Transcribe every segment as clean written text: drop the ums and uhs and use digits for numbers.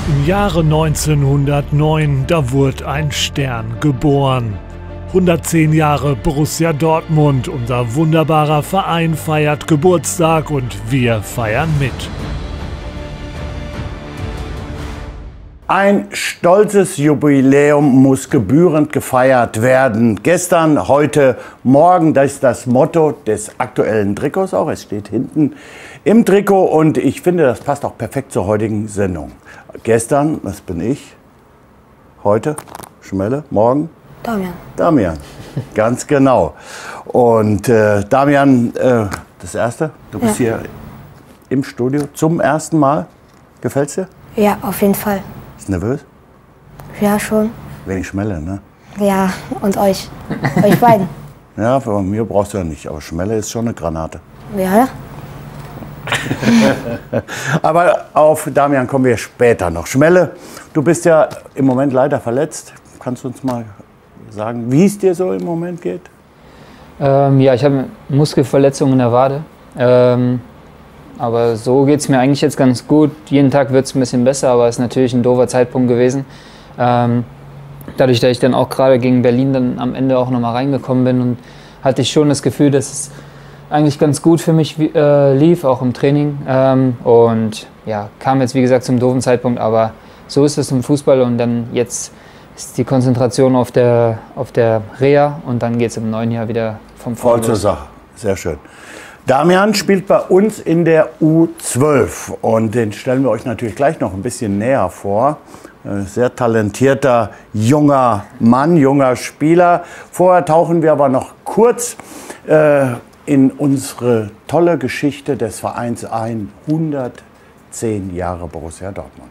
Im Jahre 1909, da wurde ein Stern geboren. 110 Jahre Borussia Dortmund, unser wunderbarer Verein feiert Geburtstag und wir feiern mit. Ein stolzes Jubiläum muss gebührend gefeiert werden. Gestern, heute, morgen, das ist das Motto des aktuellen Trikots auch. Es steht hinten im Trikot und ich finde, das passt auch perfekt zur heutigen Sendung. Gestern, das bin ich. Heute, Schmelle, morgen? Damian. Damian, ganz genau. Und Damian, das Erste, du bist hier im Studio zum ersten Mal. Gefällt's dir? Ja, auf jeden Fall. Bist du nervös? Ja, schon. Wenig Schmelle, ne? Ja, und euch. Euch beiden. Ja, von mir brauchst du ja nicht, aber Schmelle ist schon eine Granate. Ja. Aber auf Damian kommen wir später noch. Schmelle, du bist ja im Moment leider verletzt. Kannst du uns mal sagen, wie es dir so im Moment geht? Ja, ich habe Muskelverletzung in der Wade. Aber so geht es mir eigentlich jetzt ganz gut. Jeden Tag wird es ein bisschen besser, aber es ist natürlich ein doofer Zeitpunkt gewesen. Dadurch, dass ich dann auch gerade gegen Berlin dann am Ende auch nochmal reingekommen bin, und hatte ich schon das Gefühl, dass es eigentlich ganz gut für mich lief, auch im Training. Und ja, kam jetzt wie gesagt zum doofen Zeitpunkt, aber so ist es im Fußball, und dann jetzt ist die Konzentration auf der Reha und dann geht es im neuen Jahr wieder vom Voll zur Sache, sehr schön. Damian spielt bei uns in der U12 und den stellen wir euch natürlich gleich noch ein bisschen näher vor. Sehr talentierter junger Mann, junger Spieler. Vorher tauchen wir aber noch kurz in unsere tolle Geschichte des Vereins ein. 110 Jahre Borussia Dortmund.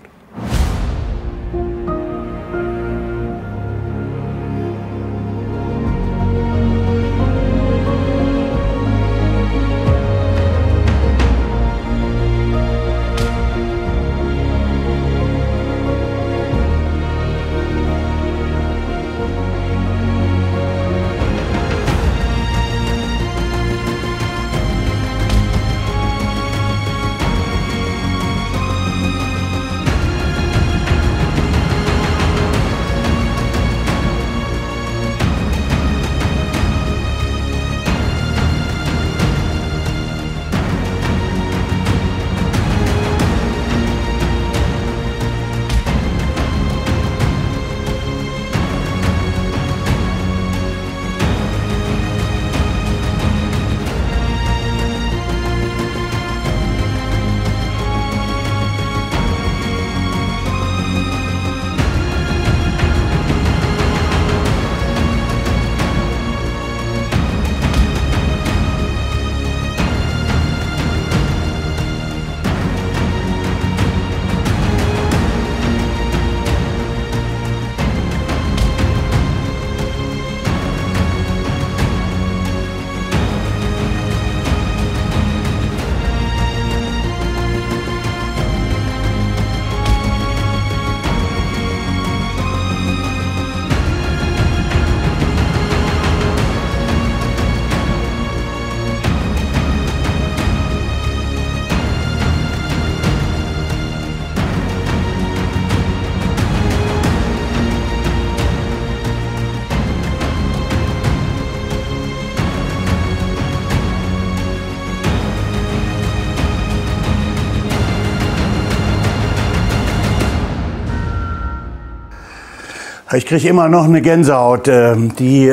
Ich kriege immer noch eine Gänsehaut. Die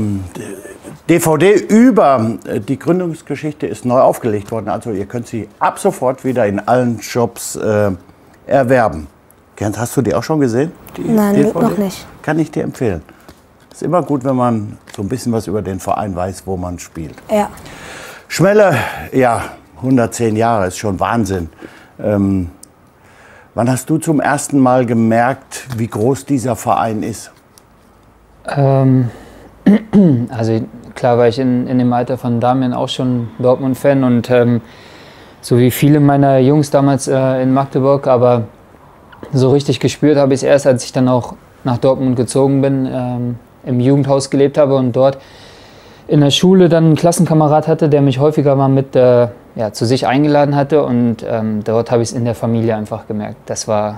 DVD über die Gründungsgeschichte ist neu aufgelegt worden. Also ihr könnt sie ab sofort wieder in allen Shops erwerben. Hast du die auch schon gesehen? Nein, DVD? Noch nicht. Kann ich dir empfehlen. Ist immer gut, wenn man so ein bisschen was über den Verein weiß, wo man spielt. Ja. Schmelle, ja, 110 Jahre ist schon Wahnsinn. Wann hast du zum ersten Mal gemerkt, wie groß dieser Verein ist? Also klar war ich in dem Alter von Damian auch schon Dortmund-Fan und so wie viele meiner Jungs damals in Magdeburg, aber so richtig gespürt habe ich es erst, als ich dann auch nach Dortmund gezogen bin, im Jugendhaus gelebt habe und dort in der Schule dann einen Klassenkamerad hatte, der mich häufiger mal mit zu sich eingeladen hatte, und dort habe ich es in der Familie einfach gemerkt. Das war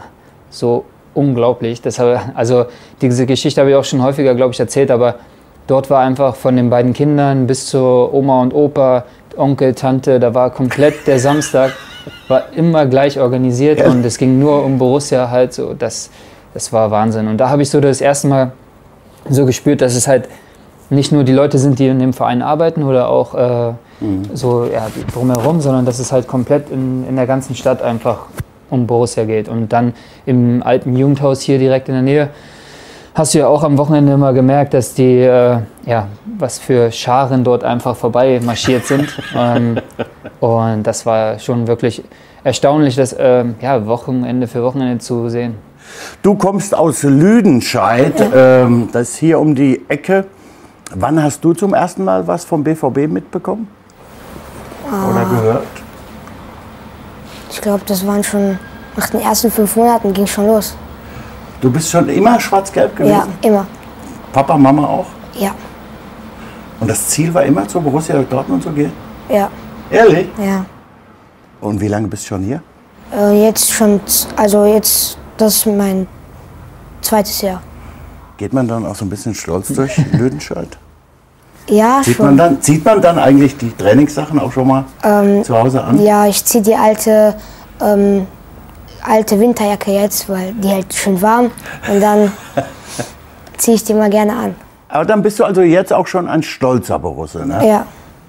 so unglaublich. Also diese Geschichte habe ich auch schon häufiger, glaube ich, erzählt, aber dort war einfach von den beiden Kindern bis zur Oma und Opa, Onkel, Tante, da war komplett der Samstag, war immer gleich organisiert und es ging nur um Borussia halt so, das war Wahnsinn. Und da habe ich so das erste Mal so gespürt, dass es halt nicht nur die Leute sind, die in dem Verein arbeiten oder auch so drumherum, sondern dass es halt komplett in der ganzen Stadt einfach um Borussia geht. Und dann im alten Jugendhaus hier direkt in der Nähe hast du ja auch am Wochenende immer gemerkt, dass die, was für Scharen dort einfach vorbei marschiert sind. Und das war schon wirklich erstaunlich, das Wochenende für Wochenende zu sehen. Du kommst aus Lüdenscheid, das ist hier um die Ecke. Wann hast du zum ersten Mal was vom BVB mitbekommen? Oder gehört? Ich glaube, das waren schon nach den ersten 5 Monaten ging schon los. Du bist schon immer schwarz-gelb gewesen? Ja, immer. Papa, Mama auch? Ja. Und das Ziel war immer zu Borussia Dortmund zu gehen? Ja. Ehrlich? Ja. Und wie lange bist du schon hier? Jetzt schon, das ist mein 2. Jahr. Geht man dann auch so ein bisschen stolz durch Lüdenscheid? Ja, schon. Zieht man dann eigentlich die Trainingssachen auch schon mal zu Hause an? Ja, ich ziehe die alte Winterjacke jetzt, weil die halt schön warm. Und dann ziehe ich die mal gerne an. Aber dann bist du also jetzt auch schon ein stolzer Borusse, ne? Ja.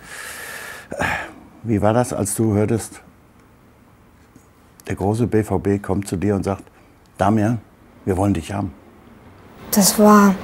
Wie war das, als du hörtest, der große BVB kommt zu dir und sagt, Damian, wir wollen dich haben? Das war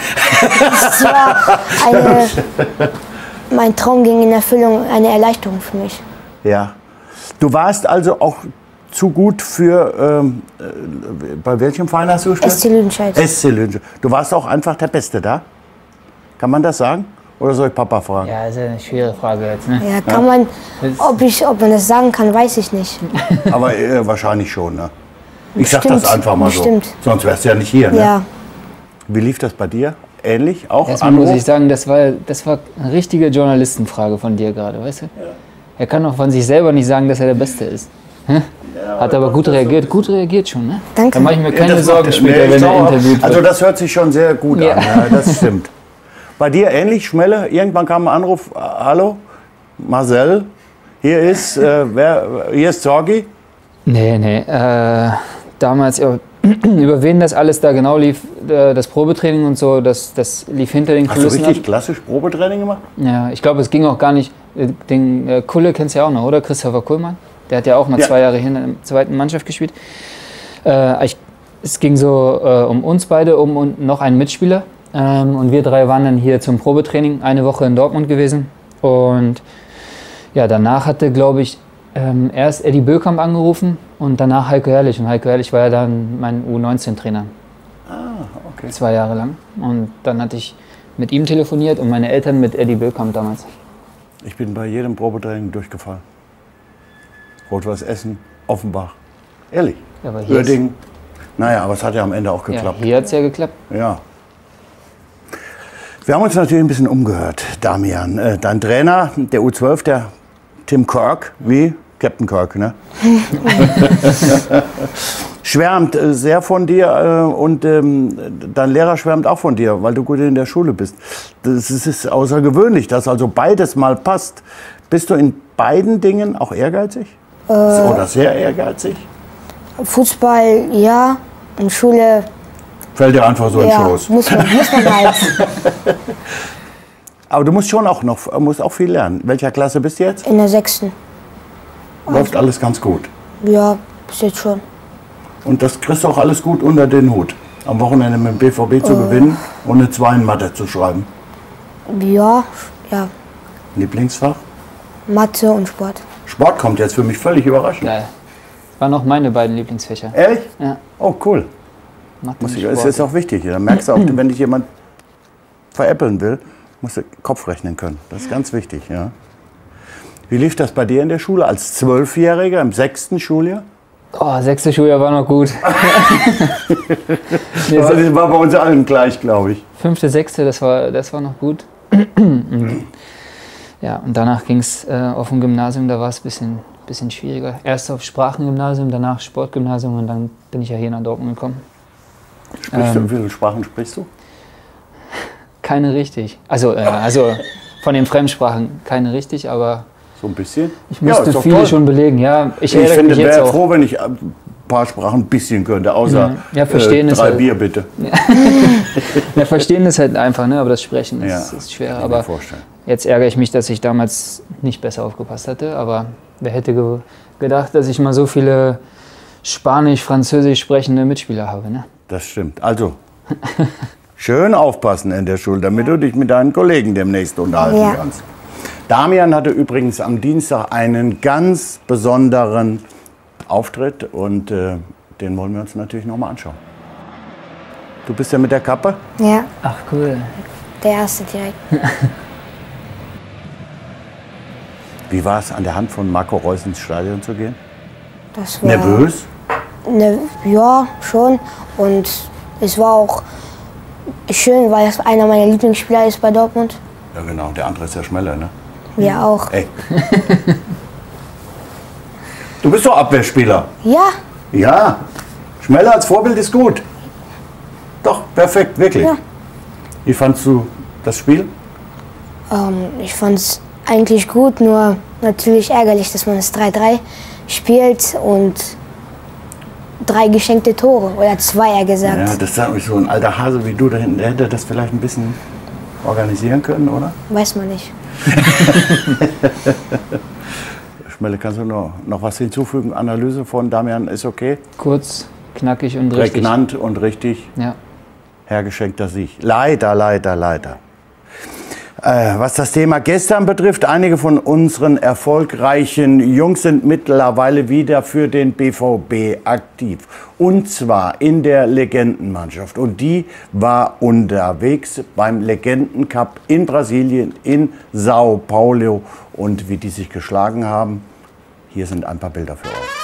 mein Traum ging in Erfüllung, eine Erleichterung für mich. Ja. Du warst also auch zu gut für, bei welchem Verein hast du gespielt? SC Lüdenscheid. SC Lüdenscheid. Du warst auch einfach der Beste da? Kann man das sagen? Oder soll ich Papa fragen? Ja, das ist eine schwere Frage jetzt. Ne? Ja, kann man, ob man das sagen kann, weiß ich nicht. Aber wahrscheinlich schon, ne? Ich sag das einfach mal bestimmt. so. Sonst wärst du ja nicht hier, ne? Ja. Wie lief das bei dir? Ähnlich? Auch Erstmal muss ich sagen, das war eine richtige Journalistenfrage von dir gerade, weißt du? Ja. Er kann doch von sich selber nicht sagen, dass er der Beste ist. Ja, hat aber gut reagiert. Gut reagiert schon, ne? Danke. Da mache ich mir keine Sorgen später, wenn er interviewt wird. Also das hört sich schon sehr gut an, ja, das stimmt. Bei dir ähnlich, Schmelle? Irgendwann kam ein Anruf, hallo, Marcel, hier ist Zorgi? Nee, damals, über wen das alles da genau lief, das Probetraining und so, das lief hinter den Kulissen. Hast du richtig klassisch Probetraining gemacht? Ja, ich glaube, es ging auch gar nicht, den Kulle kennst du ja auch noch, oder? Christopher Kuhlmann, der hat ja auch mal 2 Jahre hier in der zweiten Mannschaft gespielt. Es ging so um uns beide, und noch einen Mitspieler. Und wir 3 waren dann hier zum Probetraining, eine Woche in Dortmund gewesen. Und ja, danach hatte, glaube ich, erst Eddie Böckamp angerufen und danach Heiko Herrlich. Und Heiko Herrlich war ja dann mein U19-Trainer. Ah, okay. 2 Jahre lang. Und dann hatte ich mit ihm telefoniert und meine Eltern mit Eddie Böckamp damals. Ich bin bei jedem Probetraining durchgefallen. Rot-Weiß Essen, Offenbach. Ehrlich. Aber hier Uerdingen. Naja, aber es hat ja am Ende auch geklappt. Ja, hier hat es ja geklappt. Ja. Wir haben uns natürlich ein bisschen umgehört, Damian. Dein Trainer, der U12, der Tim Kirk, wie Captain Kirk, ne? Schwärmt sehr von dir und dein Lehrer schwärmt auch von dir, weil du gut in der Schule bist. Das ist außergewöhnlich, dass also beides mal passt. Bist du in beiden Dingen auch ehrgeizig? Oder sehr ehrgeizig? Fußball, ja. Und Schule. Fällt dir einfach so in den Ja, Schoß. muss man halt. Aber du musst schon musst auch viel lernen. Welcher Klasse bist du jetzt? In der 6. Läuft alles ganz gut. Ja, bis jetzt schon. Und das kriegst du auch alles gut unter den Hut. Am Wochenende mit dem BVB zu gewinnen und eine 2 in Mathe zu schreiben. Ja. Lieblingsfach? Mathe und Sport. Sport kommt jetzt für mich völlig überraschend. Geil. Das waren auch meine beiden Lieblingsfächer. Ehrlich? Ja. Oh, cool. Mathe und Das Sport. ist auch wichtig. Da merkst du auch, wenn dich jemand veräppeln will, musst du Kopf rechnen können. Das ist ganz wichtig. Ja. Wie lief das bei dir in der Schule als 12-Jähriger im 6. Schuljahr? Oh, 6. Schuljahr war noch gut. Das war bei uns allen gleich, glaube ich. 5., 6., das war noch gut. Ja, und danach ging es auf dem Gymnasium, da war es ein bisschen schwieriger. Erst auf Sprachengymnasium, danach Sportgymnasium und dann bin ich ja hier nach Dortmund gekommen. Wie viele Sprachen sprichst du? Keine richtig. Also von den Fremdsprachen keine richtig, aber so ein bisschen? Ich musste viele schon belegen. Ja, ich finde, ich wäre froh, wenn ich ein paar Sprachen ein bisschen könnte, außer verstehen 3 halt, Bier bitte. Ja, verstehen ist halt einfach, ne? Aber das Sprechen ist schwer. Aber jetzt ärgere ich mich, dass ich damals nicht besser aufgepasst hatte. Aber wer hätte gedacht, dass ich mal so viele Spanisch, Französisch sprechende Mitspieler habe, ne? Das stimmt. Also, schön aufpassen in der Schule, damit du dich mit deinen Kollegen demnächst unterhalten kannst. Damian hatte übrigens am Dienstag einen ganz besonderen Auftritt und den wollen wir uns natürlich noch mal anschauen. Du bist ja mit der Kappe? Ja. Ach cool. Der erste direkt. Wie war es, an der Hand von Marco Reus ins Stadion zu gehen? Das war nervös? Ja, schon. Und es war auch schön, weil es einer meiner Lieblingsspieler ist bei Dortmund. Ja genau, der andere ist ja Schmeller, ne? Ja, auch. Ey. Du bist doch Abwehrspieler. Ja. Ja. Schmeller als Vorbild ist gut. Doch, perfekt, wirklich. Ja. Wie fandst du das Spiel? Ich fand es eigentlich gut, nur natürlich ärgerlich, dass man das 3-3 spielt und 3 geschenkte Tore, oder 2 eher gesagt. Ja, das sagt mich so ein alter Hase wie du da hinten, der hätte das vielleicht ein bisschen organisieren können, oder? Weiß man nicht. Schmelle, kannst du noch was hinzufügen? Analyse von Damian ist okay? Kurz, knackig und richtig. Prägnant und richtig. Ja. Hergeschenkter Sieg. Leider. Was das Thema gestern betrifft, einige von unseren erfolgreichen Jungs sind mittlerweile wieder für den BVB aktiv. Und zwar in der Legendenmannschaft. Und die war unterwegs beim Legendencup in Brasilien, in Sao Paulo. Und wie die sich geschlagen haben, hier sind ein paar Bilder für euch.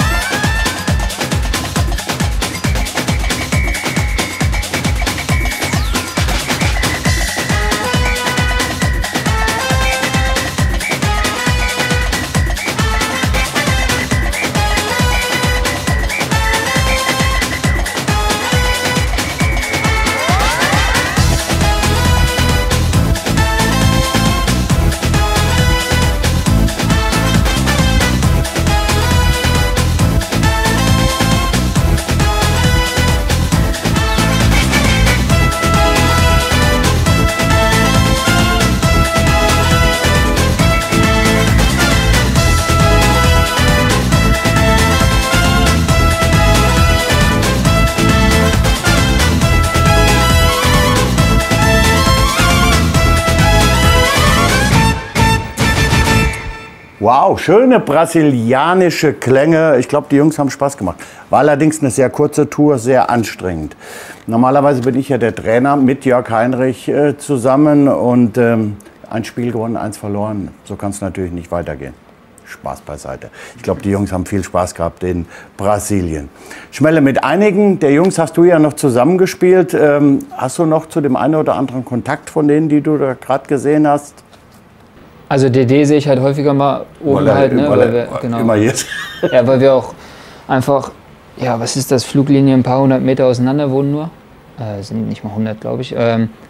Wow, schöne brasilianische Klänge. Ich glaube, die Jungs haben Spaß gemacht. War allerdings eine sehr kurze Tour, sehr anstrengend. Normalerweise bin ich ja der Trainer mit Jörg Heinrich zusammen und ein Spiel gewonnen, 1 verloren. So kann es natürlich nicht weitergehen. Spaß beiseite. Ich glaube, die Jungs haben viel Spaß gehabt in Brasilien. Schmelle, mit einigen der Jungs hast du ja noch zusammengespielt. Hast du noch zu dem einen oder anderen Kontakt von denen, die du da gerade gesehen hast? Also DD sehe ich halt häufiger mal oben halt, ne? Weil wir, genau. Immer jetzt. Ja, weil wir auch einfach, ja, was ist das, Fluglinie ein paar 100 Meter auseinander wohnen nur. Sind nicht mal 100, glaube ich.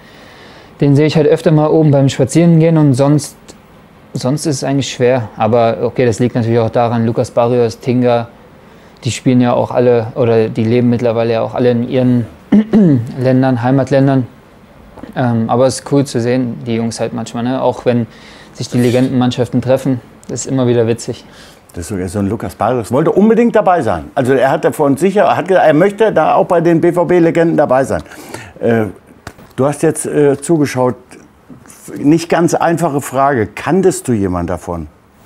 Den sehe ich halt öfter mal oben beim Spazierengehen und sonst ist es eigentlich schwer. Aber okay, das liegt natürlich auch daran, Lucas Barrios, Tinga, die spielen ja auch alle, oder die leben mittlerweile ja auch alle in ihren Ländern, Heimatländern. Aber es ist cool zu sehen, die Jungs halt manchmal, ne? Auch wenn sich die Legendenmannschaften treffen, das ist immer wieder witzig. Das ist so ein Lukas Barrios, wollte unbedingt dabei sein. Also er hat von sich, hat gesagt, er möchte da auch bei den BVB-Legenden dabei sein. Du hast jetzt zugeschaut, nicht ganz einfache Frage. Kanntest du jemanden davon?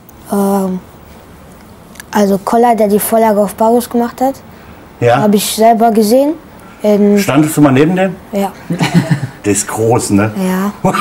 Also Koller, der die Vorlage auf Barrios gemacht hat, ja? Habe ich selber gesehen. Standest du mal neben dem? Ja. Der ist groß, ne? Ja.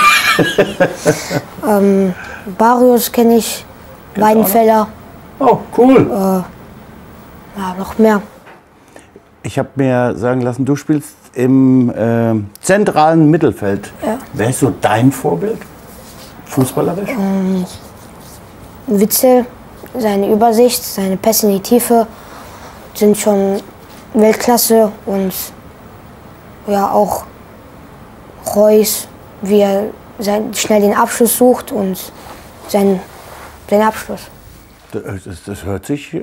Barrios kenne ich, Weidenfeller. Oh, cool. Ja, noch mehr. Ich habe mir sagen lassen, du spielst im zentralen Mittelfeld. Ja. Wer ist so dein Vorbild? Fußballerisch? Witzel, seine Übersicht, seine Pässe in die Tiefe sind schon Weltklasse und ja auch Reus, wie er schnell den Abschluss sucht und seinen Abschluss. Das hört sich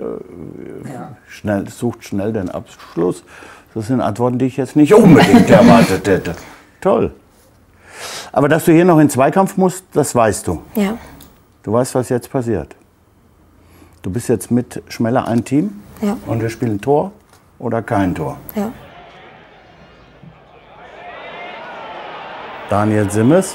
sucht schnell den Abschluss. Das sind Antworten, die ich jetzt nicht unbedingt erwartet hätte. Toll. Aber dass du hier noch in den Zweikampf musst, das weißt du. Ja. Du weißt, was jetzt passiert. Du bist jetzt mit Schmeller ein Team. Ja. Und wir spielen Tor oder kein Tor. Ja. Daniel Simmes.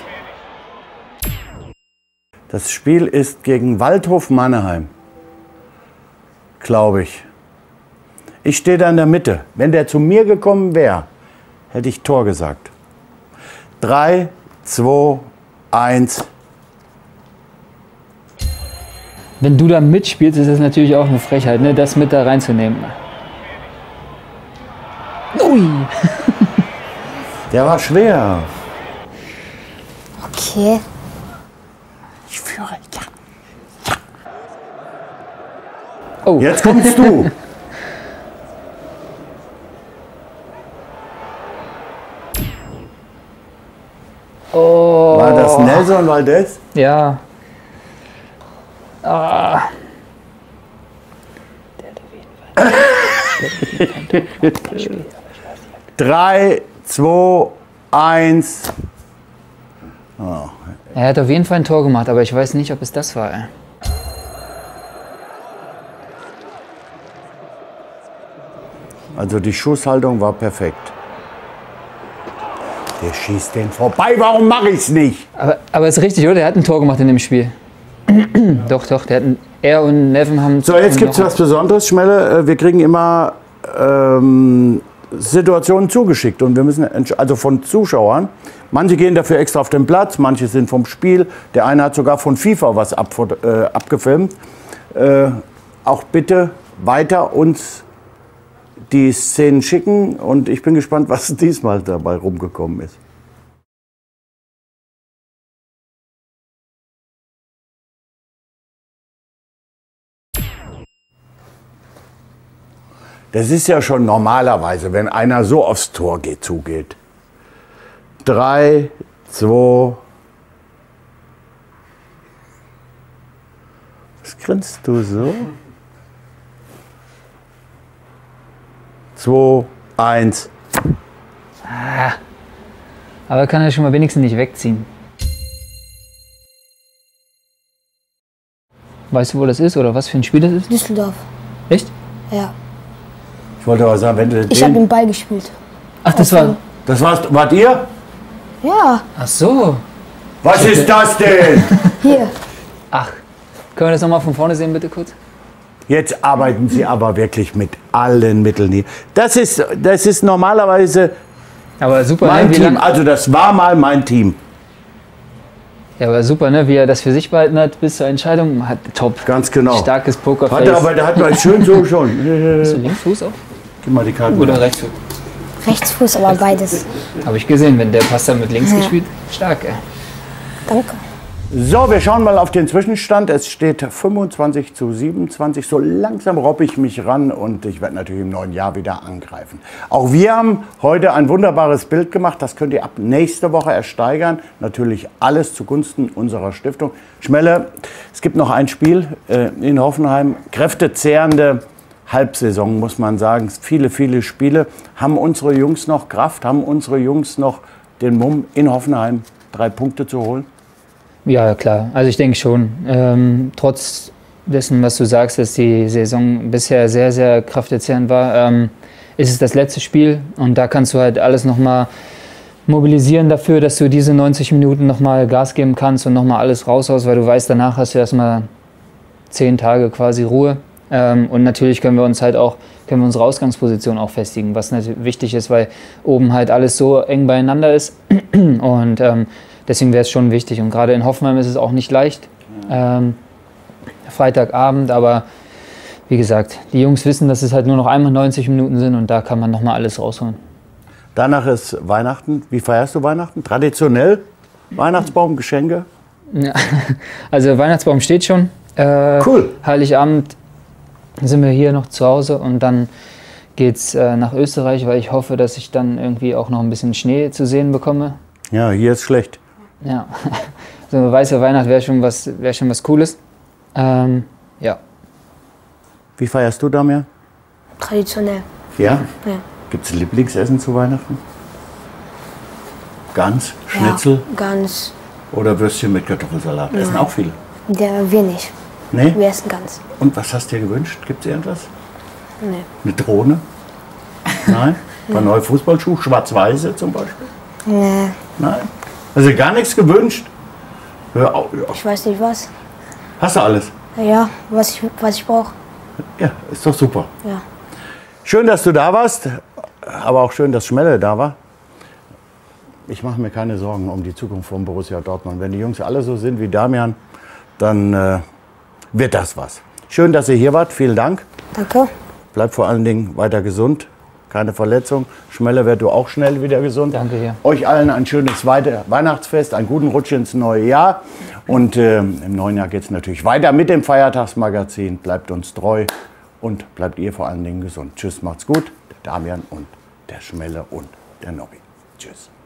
Das Spiel ist gegen Waldhof Mannheim, glaube ich. Ich stehe da in der Mitte. Wenn der zu mir gekommen wäre, hätte ich Tor gesagt. 3, 2, 1. Wenn du da mitspielst, ist das natürlich auch eine Frechheit, ne, das mit da reinzunehmen. Ui! Der war schwer. Okay. Ich führe, ja. Oh. Jetzt kommst du. Oh. War das Nelson Valdez? Ja. Ah. Der hat auf jeden Fall. 3, 2, 1. Er hat auf jeden Fall ein Tor gemacht, aber ich weiß nicht, ob es das war. Ey. Also die Schusshaltung war perfekt. Der schießt den vorbei, warum mache ich es nicht? Aber ist richtig, oder? Er hat ein Tor gemacht in dem Spiel. Doch, er und Neven haben... So, jetzt gibt es was Besonderes, Schmelle. Wir kriegen immer Situationen zugeschickt und wir müssen, also von Zuschauern. Manche gehen dafür extra auf den Platz, manche sind vom Spiel. Der eine hat sogar von FIFA was abgefilmt. Auch bitte weiter uns die Szenen schicken und ich bin gespannt, was diesmal dabei rumgekommen ist. Das ist ja schon normalerweise, wenn einer so aufs Tor zugeht. 3, 2. Was grinst du so? 2, 1. Aber kann er schon mal wenigstens nicht wegziehen. Weißt du, wo das ist oder was für ein Spiel das ist? Düsseldorf. Echt? Ja. Ich wollte aber sagen, wenn du Ich habe den Ball gespielt. Ach, das war... Das wart ihr? Ja. Ach so. Was ist das denn? Hier. Ach, können wir das nochmal von vorne sehen, bitte kurz? Jetzt arbeiten Sie aber wirklich mit allen Mitteln hier. Das ist normalerweise Aber super, mein ne? Wie Team. lang- Also das war mal mein Team. Ja, aber super, ne? Wie er das für sich behalten hat bis zur Entscheidung. Hat top. Ganz genau. Starkes Pokerface. Hat er, aber der hat mal schön so schon. Hast du Linksfuß auf? Gib mal die Karte. Oder Rechtsfuß? Rechtsfuß, aber beides. Habe ich gesehen, wenn der Pass dann mit links gespielt. Stark, ey. Danke. So, wir schauen mal auf den Zwischenstand. Es steht 25:27. So langsam robbe ich mich ran und ich werde natürlich im neuen Jahr wieder angreifen. Auch wir haben heute ein wunderbares Bild gemacht. Das könnt ihr ab nächste Woche ersteigern. Natürlich alles zugunsten unserer Stiftung. Schmelle, es gibt noch ein Spiel in Hoffenheim. Kräftezehrende Halbsaison, muss man sagen. Viele, viele Spiele. Haben unsere Jungs noch Kraft? Haben unsere Jungs noch den Mumm, in Hoffenheim 3 Punkte zu holen? Ja, klar. Also ich denke schon. Trotz dessen, was du sagst, dass die Saison bisher sehr, sehr kraftzehrend war, ist es das letzte Spiel. Und da kannst du halt alles nochmal mobilisieren dafür, dass du diese 90 Minuten nochmal Gas geben kannst und nochmal alles raushaust, weil du weißt, danach hast du erstmal 10 Tage quasi Ruhe. Und natürlich können wir unsere Ausgangsposition auch festigen, was natürlich wichtig ist, weil oben halt alles so eng beieinander ist. Und deswegen wäre es schon wichtig. Und gerade in Hoffenheim ist es auch nicht leicht. Freitagabend, aber wie gesagt, die Jungs wissen, dass es halt nur noch einmal 90 Minuten sind und da kann man nochmal alles rausholen. Danach ist Weihnachten. Wie feierst du Weihnachten? Traditionell? Weihnachtsbaum, Geschenke? Ja, also der Weihnachtsbaum steht schon. Cool. Heiligabend sind wir hier noch zu Hause und dann geht's nach Österreich, weil ich hoffe, dass ich dann irgendwie auch noch ein bisschen Schnee zu sehen bekomme. Ja, hier ist schlecht. Ja, so eine weiße Weihnacht wäre schon was Cooles. Ja. Wie feierst du, Damian? Traditionell. Ja? Ja. Gibt es Lieblingsessen zu Weihnachten? Gans, Schnitzel Ja, Gans. oder Würstchen mit Kartoffelsalat? Essen auch viele. Wir nicht. Nee? Wir essen Gans. Und was hast du dir gewünscht? Gibt es irgendwas? Nee. Eine Drohne? Nein? Ein paar neue Fußballschuhe? Schwarz-weiße zum Beispiel? Nee. Nein? Also gar nichts gewünscht? Hör auf. Ja. Ich weiß nicht was. Hast du alles? Ja, was ich brauche. Ja, ist doch super. Ja. Schön, dass du da warst, aber auch schön, dass Schmelle da war. Ich mache mir keine Sorgen um die Zukunft von Borussia Dortmund. Wenn die Jungs alle so sind wie Damian, dann wird das was. Schön, dass ihr hier wart. Vielen Dank. Danke. Bleib vor allen Dingen weiter gesund. Keine Verletzung. Schmelle, werd du auch schnell wieder gesund. Danke dir. Euch allen ein schönes Weihnachtsfest, einen guten Rutsch ins neue Jahr. Und im neuen Jahr geht es natürlich weiter mit dem Feiertagsmagazin. Bleibt uns treu und bleibt ihr vor allen Dingen gesund. Tschüss, macht's gut. Der Damian und der Schmelle und der Nobby. Tschüss.